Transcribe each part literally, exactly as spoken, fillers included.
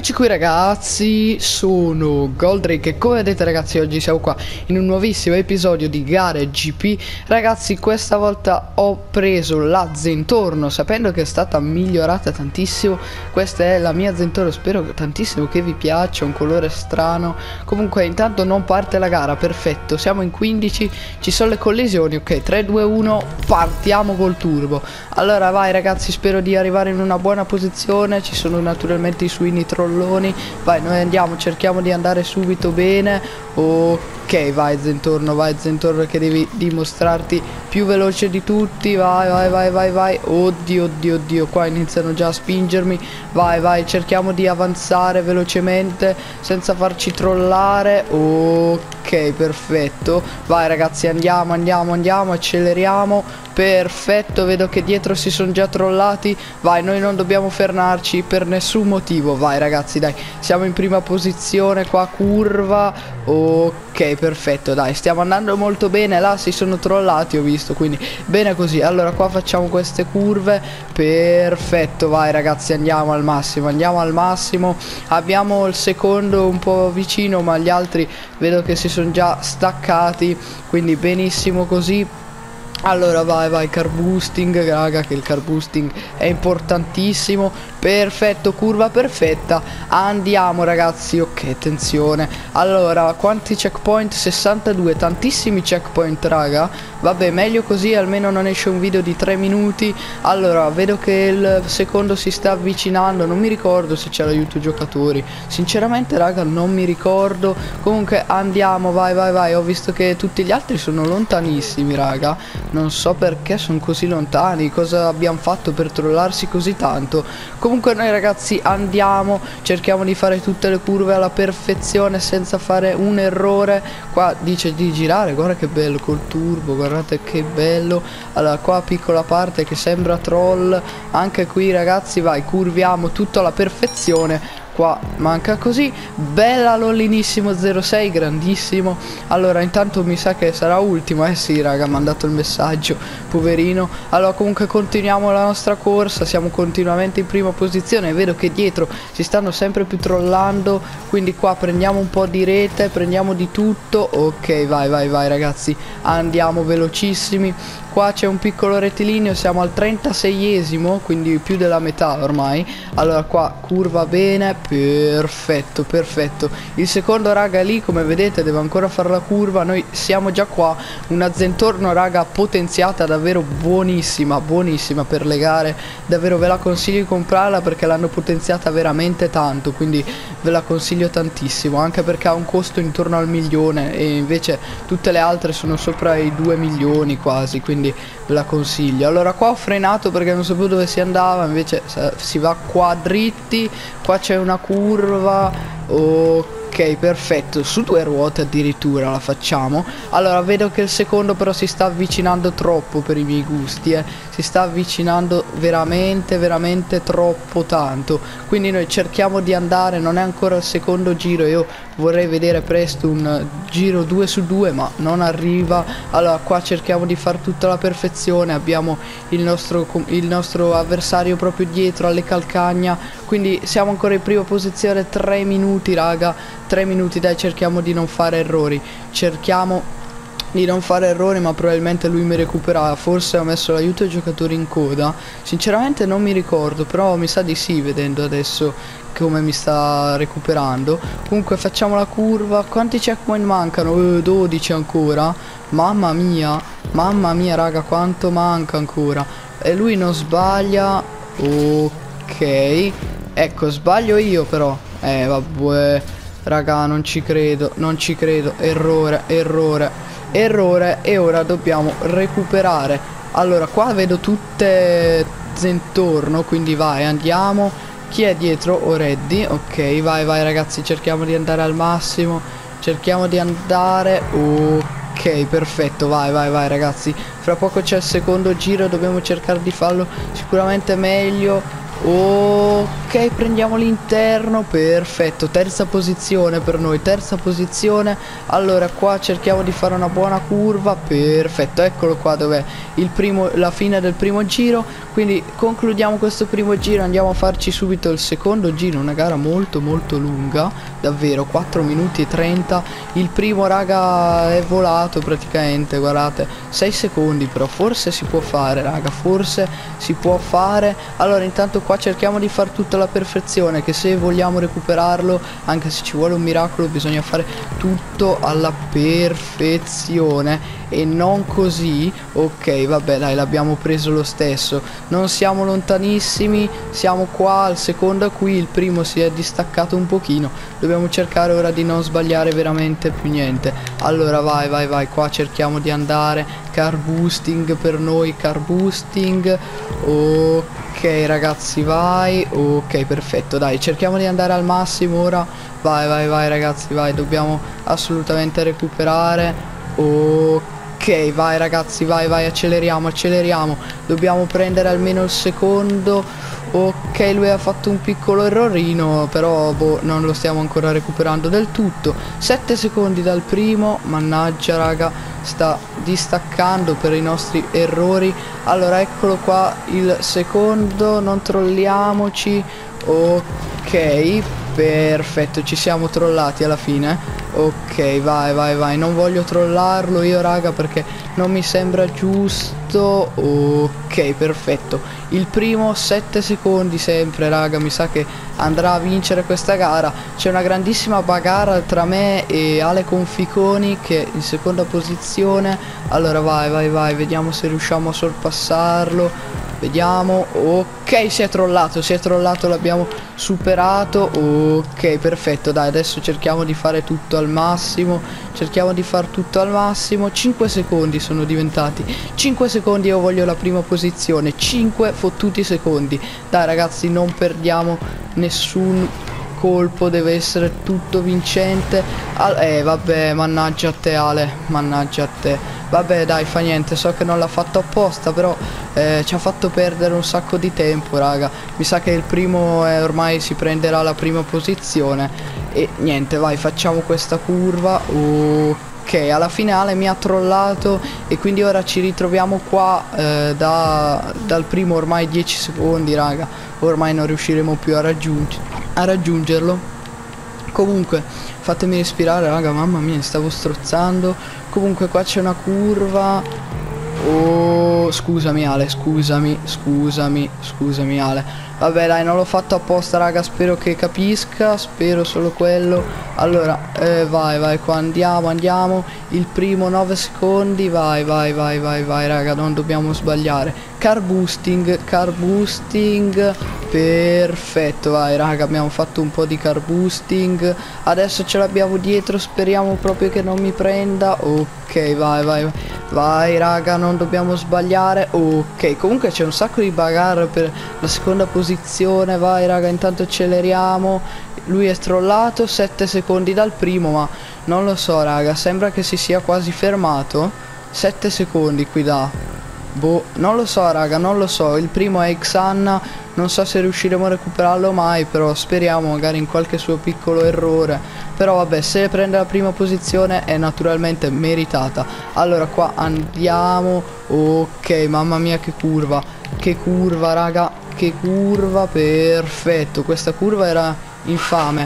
Eccoci qui ragazzi, sono Goldrake e come vedete ragazzi oggi siamo qua in un nuovissimo episodio di Gare G P. Ragazzi, questa volta ho preso la Zentorno sapendo che è stata migliorata tantissimo. Questa è la mia Zentorno, spero tantissimo che vi piaccia, un colore strano. Comunque intanto non parte la gara, perfetto, siamo in quindici, ci sono le collisioni, ok, tre due uno, partiamo col turbo. Allora vai ragazzi, spero di arrivare in una buona posizione, ci sono naturalmente i suini trolloni. Vai, noi andiamo, cerchiamo di andare subito bene. Ok, vai Zentorno, vai Zentorno che devi dimostrarti più veloce di tutti. Vai, vai, vai, vai, vai. Oddio, oddio, oddio, qua iniziano già a spingermi. Vai, vai, cerchiamo di avanzare velocemente senza farci trollare. Ok, perfetto. Vai ragazzi, andiamo, andiamo, andiamo, acceleriamo. Perfetto, vedo che dietro si sono già trollati. Vai, noi non dobbiamo fermarci per nessun motivo. Vai ragazzi, dai, siamo in prima posizione qua, curva. Ok, perfetto, dai, stiamo andando molto bene. Là si sono trollati, ho visto, quindi bene così. Allora qua facciamo queste curve. Perfetto, vai ragazzi, andiamo al massimo, andiamo al massimo. Abbiamo il secondo un po' vicino, ma gli altri vedo che si sono già staccati, quindi benissimo così. Allora vai vai, car boosting, raga, che il car boosting è importantissimo. Perfetto, curva perfetta. Andiamo ragazzi, ok, attenzione. Allora, quanti checkpoint? sessantadue, tantissimi checkpoint raga. Vabbè, meglio così, almeno non esce un video di tre minuti. Allora, vedo che il secondo si sta avvicinando. Non mi ricordo se c'è l'aiuto giocatori, sinceramente raga non mi ricordo. Comunque andiamo, vai vai vai. Ho visto che tutti gli altri sono lontanissimi raga, non so perché sono così lontani, cosa abbiamo fatto per trollarsi così tanto. Comunque noi ragazzi andiamo, cerchiamo di fare tutte le curve alla perfezione senza fare un errore. Qua dice di girare, guarda che bello col turbo, guardate che bello. Allora qua piccola parte che sembra troll, anche qui ragazzi vai, curviamo tutto alla perfezione. Qua manca così, bella lollinissimo zero sei, grandissimo. Allora intanto mi sa che sarà ultimo, eh sì raga, mi ha mandato il messaggio, poverino. Allora comunque continuiamo la nostra corsa, siamo continuamente in prima posizione. Vedo che dietro si stanno sempre più trollando, quindi qua prendiamo un po' di rete, prendiamo di tutto. Ok, vai vai vai ragazzi, andiamo velocissimi. Qua c'è un piccolo rettilineo, siamo al trentaseiesimo, quindi più della metà ormai. Allora qua curva bene, perfetto, perfetto. Il secondo raga lì, come vedete, deve ancora fare la curva. Noi siamo già qua, una Zentorno raga potenziata, davvero buonissima, buonissima per le gare. Davvero ve la consiglio di comprarla perché l'hanno potenziata veramente tanto, quindi ve la consiglio tantissimo, anche perché ha un costo intorno al milione e invece tutte le altre sono sopra i due milioni quasi, quindi ve la consiglio. Allora qua ho frenato perché non sapevo dove si andava, invece si va qua dritti. Qua c'è una curva, ok, perfetto, su due ruote addirittura la facciamo. Allora vedo che il secondo però si sta avvicinando troppo per i miei gusti, eh. Si sta avvicinando veramente veramente troppo tanto, quindi noi cerchiamo di andare, non è ancora il secondo giro, io vorrei vedere presto un giro due su due ma non arriva. Allora qua cerchiamo di fare tutta la perfezione, abbiamo il nostro, il nostro avversario proprio dietro alle calcagna, quindi siamo ancora in prima posizione. Tre minuti raga, tre minuti, dai, cerchiamo di non fare errori, cerchiamo di non fare errori, ma probabilmente lui mi recupera. Forse ha messo l'aiuto ai giocatori in coda, sinceramente non mi ricordo, però mi sa di sì vedendo adesso come mi sta recuperando. Comunque facciamo la curva. Quanti checkpoint mancano? Eh, dodici ancora, mamma mia, mamma mia raga, quanto manca ancora. E lui non sbaglia, ok, ecco, sbaglio io però, eh vabbè raga, non ci credo, non ci credo, errore, errore, errore. E ora dobbiamo recuperare. Allora qua vedo tutte Zentorno, quindi vai, andiamo. Chi è dietro? Oreddi, ok, vai vai ragazzi, cerchiamo di andare al massimo, cerchiamo di andare, ok, perfetto, vai vai vai ragazzi, fra poco c'è il secondo giro, dobbiamo cercare di farlo sicuramente meglio. Ok, prendiamo l'interno, perfetto, terza posizione per noi, terza posizione. Allora qua cerchiamo di fare una buona curva, perfetto, eccolo qua dov'è il primo, la fine del primo giro. Quindi concludiamo questo primo giro, andiamo a farci subito il secondo giro, una gara molto molto lunga, davvero, quattro minuti e trenta. Il primo raga è volato praticamente, guardate, sei secondi, però forse si può fare raga, forse si può fare. Allora intanto qua cerchiamo di fare tutto alla perfezione, che se vogliamo recuperarlo, anche se ci vuole un miracolo, bisogna fare tutto alla perfezione e non così. Ok, vabbè dai, l'abbiamo preso lo stesso, non siamo lontanissimi, siamo qua al secondo, qui il primo si è distaccato un pochino, dobbiamo cercare ora di non sbagliare veramente più niente. Allora vai vai vai, qua cerchiamo di andare, car boosting per noi, car boosting. Ok ragazzi, vai. Ok, perfetto, dai, cerchiamo di andare al massimo ora. Vai vai vai ragazzi, vai, dobbiamo assolutamente recuperare. Ok, vai ragazzi, vai vai, acceleriamo, acceleriamo, dobbiamo prendere almeno il secondo. Ok, lui ha fatto un piccolo errorino, però boh, non lo stiamo ancora recuperando del tutto. Sette secondi dal primo, mannaggia raga, sta distaccando per i nostri errori. Allora eccolo qua il secondo, non trolliamoci. Ok, perfetto, ci siamo trollati alla fine. Ok, vai vai vai, non voglio trollarlo io raga, perché non mi sembra giusto. Ok, perfetto, il primo sette secondi sempre raga, mi sa che andrà a vincere questa gara. C'è una grandissima bagarra tra me e Ale Conficoni che è in seconda posizione. Allora vai vai vai, vediamo se riusciamo a sorpassarlo. Vediamo, ok, si è trollato, si è trollato, l'abbiamo superato. Ok, perfetto, dai, adesso cerchiamo di fare tutto al massimo, cerchiamo di far tutto al massimo. Cinque secondi sono diventati, cinque secondi, io voglio la prima posizione, cinque fottuti secondi. Dai ragazzi, non perdiamo nessun colpo, deve essere tutto vincente. Al eh vabbè, mannaggia a te Ale, mannaggia a te. Vabbè dai, fa niente, so che non l'ha fatto apposta, però eh, ci ha fatto perdere un sacco di tempo raga. Mi sa che il primo eh, ormai si prenderà la prima posizione. E niente, vai, facciamo questa curva. Ok, alla finale mi ha trollato e quindi ora ci ritroviamo qua eh, da, dal primo ormai dieci secondi raga. Ormai non riusciremo più a, raggiungi a raggiungerlo. Comunque fatemi respirare raga, mamma mia, stavo strozzando. Comunque qua c'è una curva. Oh, scusami Ale, scusami, scusami, scusami Ale. Vabbè dai, non l'ho fatto apposta raga, spero che capisca, spero solo quello. Allora, eh, vai, vai, qua andiamo, andiamo. Il primo nove secondi, vai, vai, vai, vai, vai raga, non dobbiamo sbagliare. Car boosting, car boosting, perfetto, vai raga, abbiamo fatto un po' di car boosting. Adesso ce l'abbiamo dietro, speriamo proprio che non mi prenda. Ok, vai, vai, vai raga, non dobbiamo sbagliare. Ok, comunque c'è un sacco di bagarre per la seconda posizione. Vai raga, intanto acceleriamo. Lui è strollato, sette secondi dal primo, ma non lo so raga, sembra che si sia quasi fermato. Sette secondi qui da... Boh, non lo so raga, non lo so. Il primo è Xanna, non so se riusciremo a recuperarlo mai, però speriamo magari in qualche suo piccolo errore. Però vabbè, se prende la prima posizione è naturalmente meritata. Allora qua andiamo. Ok, mamma mia che curva, che curva raga, che curva, perfetto. Questa curva era infame.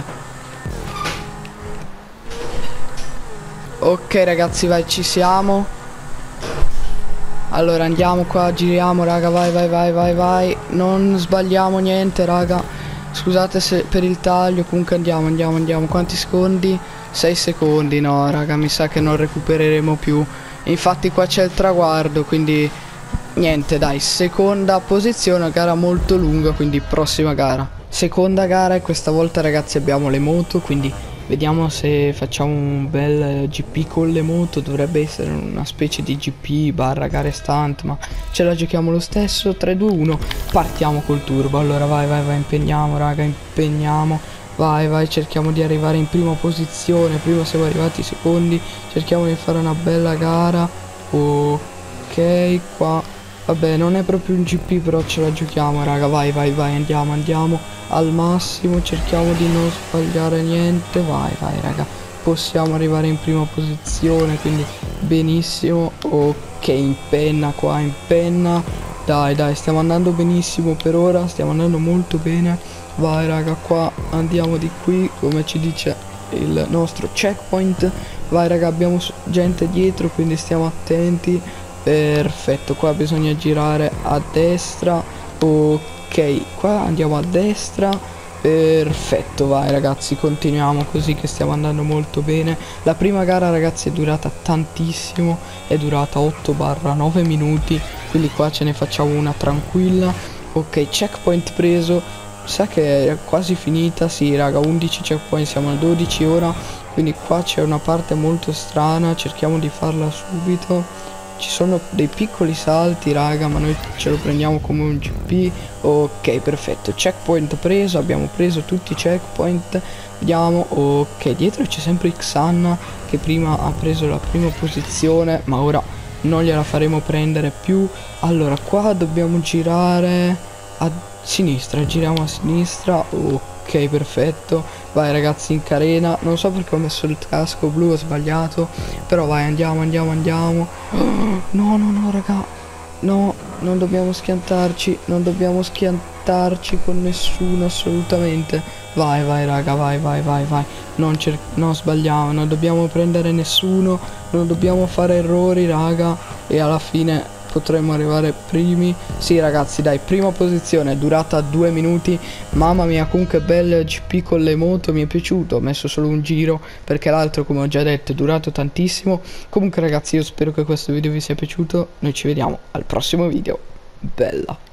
Ok ragazzi, vai, ci siamo. Allora andiamo qua, giriamo raga, vai vai vai vai vai. Non sbagliamo niente raga. Scusate se per il taglio, comunque andiamo andiamo andiamo. Quanti secondi? sei secondi, no raga, mi sa che non recupereremo più. Infatti qua c'è il traguardo, quindi niente dai, seconda posizione, gara molto lunga, quindi prossima gara. Seconda gara e questa volta ragazzi abbiamo le moto, quindi vediamo se facciamo un bel G P con le moto. Dovrebbe essere una specie di G P barra gare stunt, ma ce la giochiamo lo stesso. Tre due uno, partiamo col turbo. Allora vai vai vai, impegniamo raga, impegniamo. Vai vai, cerchiamo di arrivare in prima posizione. Prima siamo arrivati secondi, cerchiamo di fare una bella gara. Ok, qua Vabbè, non è proprio un G P, però ce la giochiamo, raga. Vai, vai, vai, andiamo, andiamo al massimo. Cerchiamo di non sbagliare niente. Vai, vai, raga. Possiamo arrivare in prima posizione, quindi benissimo. Ok, in penna qua, in penna. Dai, dai, stiamo andando benissimo per ora. Stiamo andando molto bene. Vai, raga, qua andiamo di qui, come ci dice il nostro checkpoint. Vai, raga, abbiamo gente dietro, quindi stiamo attenti. Perfetto, qua bisogna girare a destra. Ok, qua andiamo a destra. Perfetto, vai ragazzi, continuiamo così che stiamo andando molto bene. La prima gara, ragazzi, è durata tantissimo, è durata otto nove minuti, quindi qua ce ne facciamo una tranquilla. Ok, checkpoint preso. Sa che è quasi finita, sì raga, undici checkpoint, siamo a dodici ora. Quindi qua c'è una parte molto strana, cerchiamo di farla subito. Ci sono dei piccoli salti, raga, ma noi ce lo prendiamo come un G P. Ok, perfetto, checkpoint preso, abbiamo preso tutti i checkpoint. Vediamo, ok, dietro c'è sempre Xanna che prima ha preso la prima posizione, ma ora non gliela faremo prendere più. Allora, qua dobbiamo girare a sinistra, giriamo a sinistra. Ok, perfetto. Vai ragazzi, in carena. Non so perché ho messo il casco blu, ho sbagliato. Però vai, andiamo, andiamo, andiamo. Oh, no, no, no, raga. No, non dobbiamo schiantarci. Non dobbiamo schiantarci con nessuno, assolutamente. Vai, vai, raga, vai, vai, vai, vai. Non, non sbagliamo, non dobbiamo prendere nessuno. Non dobbiamo fare errori, raga. E alla fine potremmo arrivare primi. Sì ragazzi, dai, prima posizione, durata due minuti. Mamma mia, comunque bel G P con le moto, mi è piaciuto. Ho messo solo un giro perché l'altro, come ho già detto, è durato tantissimo. Comunque ragazzi, io spero che questo video vi sia piaciuto. Noi ci vediamo al prossimo video. Bella.